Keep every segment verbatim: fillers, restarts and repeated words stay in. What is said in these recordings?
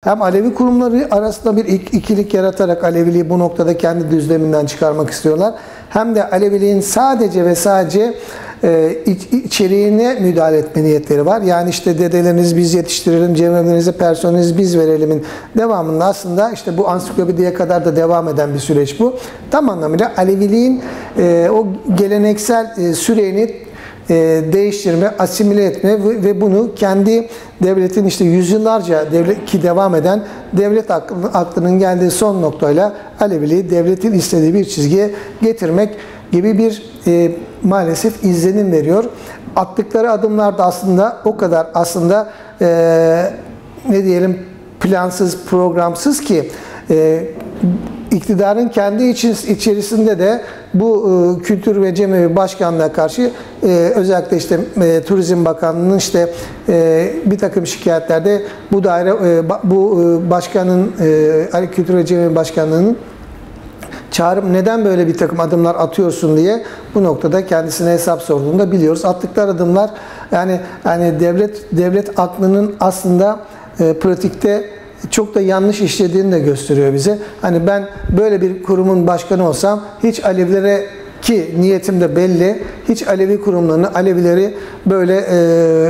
hem Alevi kurumları arasında bir ikilik yaratarak Aleviliği bu noktada kendi düzleminden çıkarmak istiyorlar. Hem de Aleviliğin sadece ve sadece e, içeriğine müdahale etme niyetleri var. Yani işte dedeleriniz biz yetiştirelim, cemevlerinize personelinizi biz verelimin devamında aslında işte bu ansiklopediye kadar da devam eden bir süreç bu. Tam anlamıyla Aleviliğin e, o geleneksel e, süreğini e, değiştirme, asimile etme ve, ve bunu kendi devletin işte yüzyıllarca devlet, ki devam eden devlet aklı, aklının geldiği son noktayla Aleviliği devletin istediği bir çizgiye getirmek gibi bir e, maalesef izlenim veriyor. Attıkları adımlar da aslında o kadar aslında e, ne diyelim plansız, programsız ki e, iktidarın kendi için, içerisinde de bu e, Kültür ve Cemevi Başkanlığı'na karşı e, özellikle işte e, Turizm Bakanlığı'nın işte e, bir takım şikayetlerde bu daire e, bu e, başkanın e, Kültür ve Cemevi Başkanlığı'nın çağırıp neden böyle bir takım adımlar atıyorsun diye bu noktada kendisine hesap sorduğunu da biliyoruz. Attıkları adımlar yani yani devlet devlet aklının aslında e, pratikte çok da yanlış işlediğini de gösteriyor bize. Hani ben böyle bir kurumun başkanı olsam hiç Alevilere ki niyetim de belli. Hiç Alevi kurumlarını, Alevileri böyle e,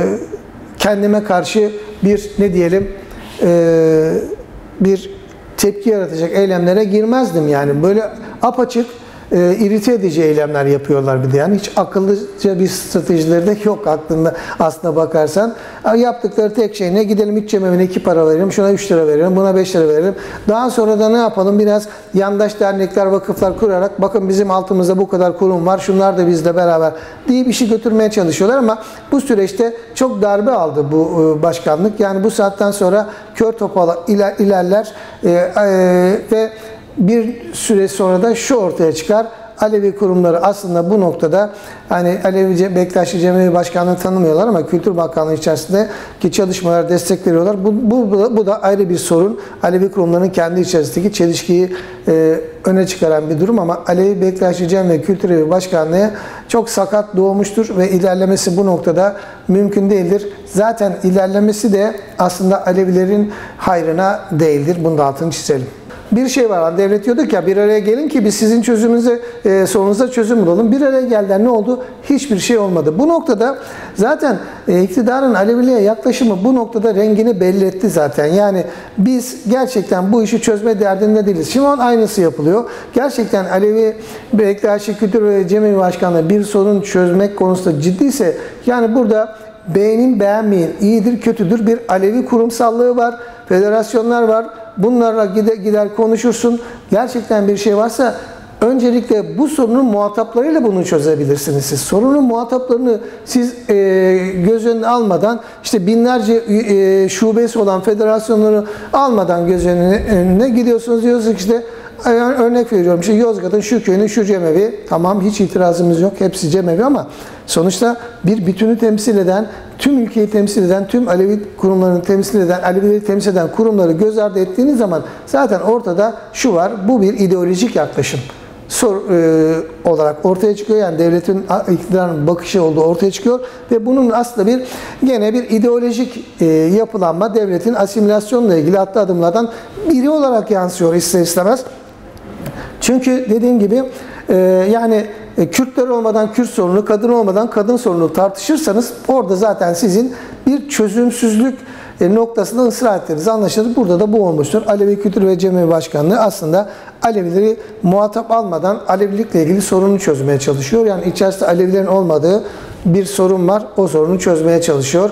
kendime karşı bir ne diyelim e, bir tepki yaratacak eylemlere girmezdim yani. Böyle apaçık e, irite edici eylemler yapıyorlar bir de yani. Hiç akıllıca bir stratejileri de yok aklında aslına bakarsan. Yaptıkları tek şey ne? Gidelim iç cemevine iki para verelim, şuna üç lira verelim, buna beş lira verelim. Daha sonra da ne yapalım? Biraz yandaş dernekler, vakıflar kurarak bakın bizim altımızda bu kadar kurum var, şunlar da bizle beraber diye bir şey götürmeye çalışıyorlar ama bu süreçte çok darbe aldı bu başkanlık. Yani bu saatten sonra kör topal iler, ilerler e, e, ve bir süre sonra da şu ortaya çıkar. Alevi kurumları aslında bu noktada hani Alevi Bektaşi Cemevi Başkanlığı tanımıyorlar ama Kültür Bakanlığı içerisindeki çalışmalara destek veriyorlar. Bu, bu, bu da ayrı bir sorun. Alevi kurumlarının kendi içerisindeki çelişkiyi e, öne çıkaran bir durum ama Alevi Bektaşi Cemevi Kültür Evi Başkanlığı çok sakat doğmuştur ve ilerlemesi bu noktada mümkün değildir. Zaten ilerlemesi de aslında Alevilerin hayrına değildir. Bunu da altını çizelim. Bir şey var, devlet diyorduk ya bir araya gelin ki biz sizin çözümünüze, e, sorunuza çözüm bulalım. Bir araya geldiler ne oldu? Hiçbir şey olmadı. Bu noktada zaten e, iktidarın Aleviliğe yaklaşımı bu noktada rengini belli etti zaten. Yani biz gerçekten bu işi çözme derdinde değiliz. Şimdi onun aynısı yapılıyor. Gerçekten Alevi Bektaşi Kültür ve Cemevi Başkanlığı bir sorun çözmek konusunda ciddiyse yani burada beğenin beğenmeyin, iyidir kötüdür bir Alevi kurumsallığı var, federasyonlar var. Bunlarla gider, gider konuşursun. Gerçekten bir şey varsa öncelikle bu sorunun muhataplarıyla bunu çözebilirsiniz siz. Sorunun muhataplarını siz e, göz önüne almadan işte binlerce e, şubesi olan federasyonları almadan göz önüne, önüne gidiyorsunuz diyorsunuz işte yani örnek veriyorum işte Yozgat'ın şu köyünün şu cemevi tamam hiç itirazımız yok hepsi cemevi ama sonuçta bir bütünü temsil eden tüm ülkeyi temsil eden tüm Alevi kurumlarını temsil eden Alevileri temsil eden kurumları göz ardı ettiğiniz zaman zaten ortada şu var bu bir ideolojik yaklaşım sor, e, olarak ortaya çıkıyor yani devletin iktidarın bakışı olduğu ortaya çıkıyor ve bunun aslında bir gene bir ideolojik e, yapılanma devletin asimilasyonla ilgili attığı adımlardan biri olarak yansıyor ister istemez. Çünkü dediğim gibi e, yani e, Kürtler olmadan Kürt sorunu, kadın olmadan kadın sorunu tartışırsanız orada zaten sizin bir çözümsüzlük e, noktasında ısrar ettiğiniz anlaşılır. Burada da bu olmuştur. Alevi Kültür ve Cemevi Başkanlığı aslında Alevileri muhatap almadan Alevilikle ilgili sorunu çözmeye çalışıyor. Yani içerisinde Alevilerin olmadığı bir sorun var. O sorunu çözmeye çalışıyor.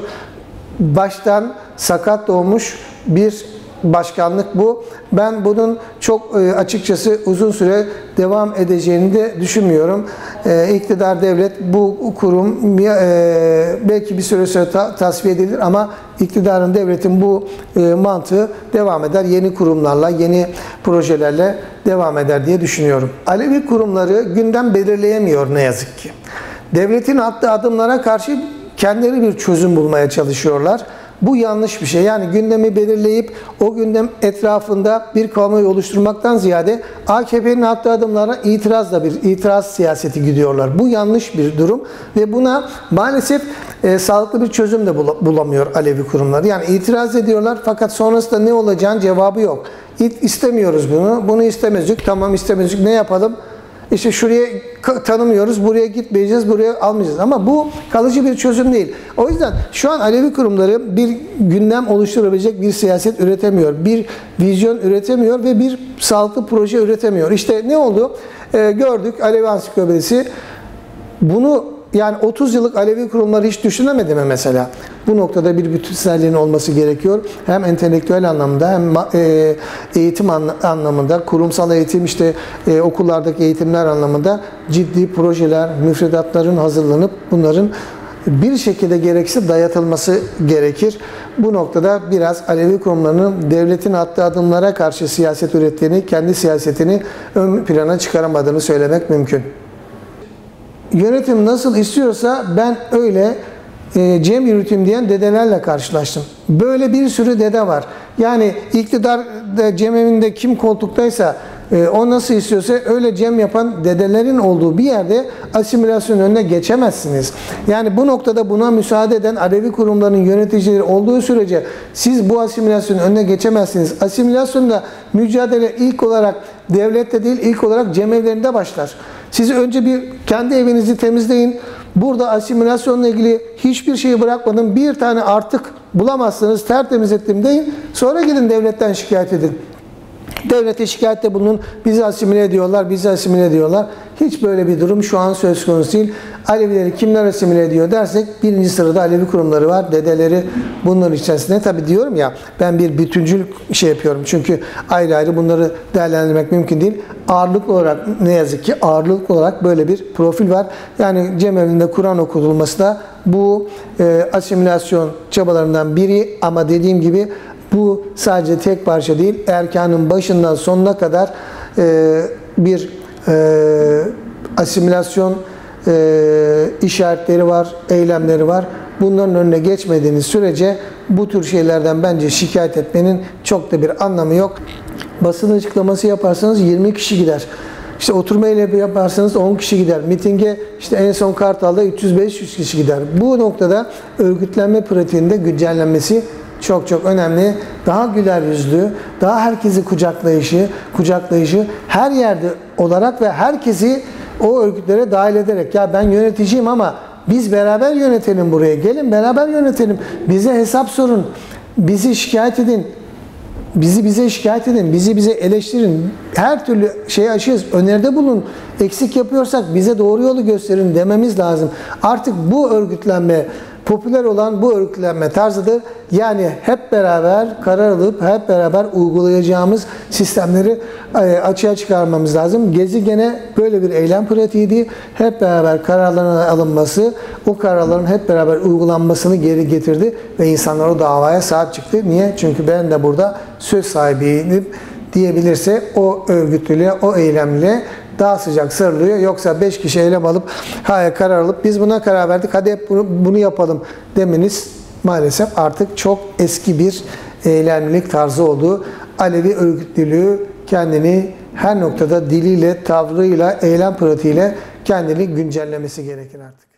Baştan sakat doğmuş bir başkanlık bu. Ben bunun çok açıkçası uzun süre devam edeceğini de düşünmüyorum. İktidar devlet bu kurum belki bir süre sonra tasfiye edilir ama iktidarın devletin bu mantığı devam eder. Yeni kurumlarla, yeni projelerle devam eder diye düşünüyorum. Alevi kurumları gündem belirleyemiyor ne yazık ki. Devletin attığı adımlara karşı kendileri bir çözüm bulmaya çalışıyorlar. Bu yanlış bir şey. Yani gündemi belirleyip o gündem etrafında bir kamuoyu oluşturmaktan ziyade A K P'nin attığı adımlara itirazla bir itiraz siyaseti gidiyorlar. Bu yanlış bir durum ve buna maalesef e, sağlıklı bir çözüm de bulamıyor Alevi kurumları. Yani itiraz ediyorlar fakat sonrasında ne olacağının cevabı yok. İstemiyoruz bunu, bunu istemezdik, tamam istemezdik, ne yapalım? İşte şuraya tanımıyoruz, buraya gitmeyeceğiz, buraya almayacağız. Ama bu kalıcı bir çözüm değil. O yüzden şu an Alevi kurumları bir gündem oluşturabilecek bir siyaset üretemiyor. Bir vizyon üretemiyor ve bir sağlıklı proje üretemiyor. İşte ne oldu? Ee, gördük Alevi Ansiklopedisi. Bunu yani otuz yıllık Alevi kurumları hiç düşünemedi mi mesela? Bu noktada bir bütünselliğin olması gerekiyor. Hem entelektüel anlamda hem eğitim anlamında, kurumsal eğitim, işte okullardaki eğitimler anlamında ciddi projeler, müfredatların hazırlanıp bunların bir şekilde gerekirse dayatılması gerekir. Bu noktada biraz Alevi kurumlarının devletin attığı adımlara karşı siyaset ürettiğini, kendi siyasetini ön plana çıkaramadığını söylemek mümkün. Yönetim nasıl istiyorsa ben öyle e, cem yürüteyim diyen dedelerle karşılaştım. Böyle bir sürü dede var. Yani iktidar cemevinde kim koltuktaysa e, o nasıl istiyorsa öyle cem yapan dedelerin olduğu bir yerde asimilasyon önüne geçemezsiniz. Yani bu noktada buna müsaade eden Alevi kurumlarının yöneticileri olduğu sürece siz bu asimilasyonun önüne geçemezsiniz. Asimilasyonda mücadele ilk olarak devlette değil, ilk olarak cemevlerinde başlar. Siz önce bir kendi evinizi temizleyin. Burada asimilasyonla ilgili hiçbir şeyi bırakmadım, bir tane artık bulamazsınız, tertemiz ettim deyin. Sonra gidin devletten şikayet edin. Devlete şikayette bulunun, bizi asimile ediyorlar, bizi asimile ediyorlar. Hiç böyle bir durum şu an söz konusu değil. Alevileri kimler asimile ediyor dersek birinci sırada Alevi kurumları var, dedeleri bunların içerisinde. Tabi diyorum ya, ben bir bütüncül şey yapıyorum çünkü ayrı ayrı bunları değerlendirmek mümkün değil. Ağırlıklı olarak, ne yazık ki ağırlıklı olarak böyle bir profil var. Yani cemevinde Kur'an okutulması da bu e, asimilasyon çabalarından biri ama dediğim gibi bu sadece tek parça değil, erkanın başından sonuna kadar e, bir e, asimilasyon e, işaretleri var, eylemleri var. Bunların önüne geçmediğiniz sürece bu tür şeylerden bence şikayet etmenin çok da bir anlamı yok. Basın açıklaması yaparsanız yirmi kişi gider. İşte oturma eylemi yaparsanız on kişi gider. Mitinge işte en son Kartal'da üç yüz beş yüz kişi gider. Bu noktada örgütlenme pratiğinde güncellenmesi çok çok önemli. Daha güler yüzlü, daha herkesi kucaklayışı, kucaklayışı her yerde olarak ve herkesi o örgütlere dahil ederek, ya ben yöneticiyim ama biz beraber yönetelim buraya. Gelin beraber yönetelim. Bize hesap sorun. Bizi şikayet edin. Bizi bize şikayet edin. Bizi bize eleştirin. Her türlü şeyi aşığız. Öneride bulun. Eksik yapıyorsak bize doğru yolu gösterin dememiz lazım. Artık bu örgütlenme, popüler olan bu örgütlenme tarzıdır. Yani hep beraber karar alıp hep beraber uygulayacağımız sistemleri açığa çıkarmamız lazım. Gezi gene böyle bir eylem pratiğiydi. Hep beraber kararların alınması, o kararların hep beraber uygulanmasını geri getirdi ve insanlar o davaya sahip çıktı. Niye? Çünkü ben de burada söz sahibiyim diyebilirse o örgütlülüğe, o eylemle daha sıcak sarılıyor. Yoksa beş kişi eylem alıp, hayır karar alıp biz buna karar verdik, hadi hep bunu, bunu yapalım demeniz maalesef artık çok eski bir eylemlilik tarzı oldu. Alevi örgütlülüğü kendini her noktada diliyle, tavrıyla, eylem pratiğiyle kendini güncellemesi gerekir artık.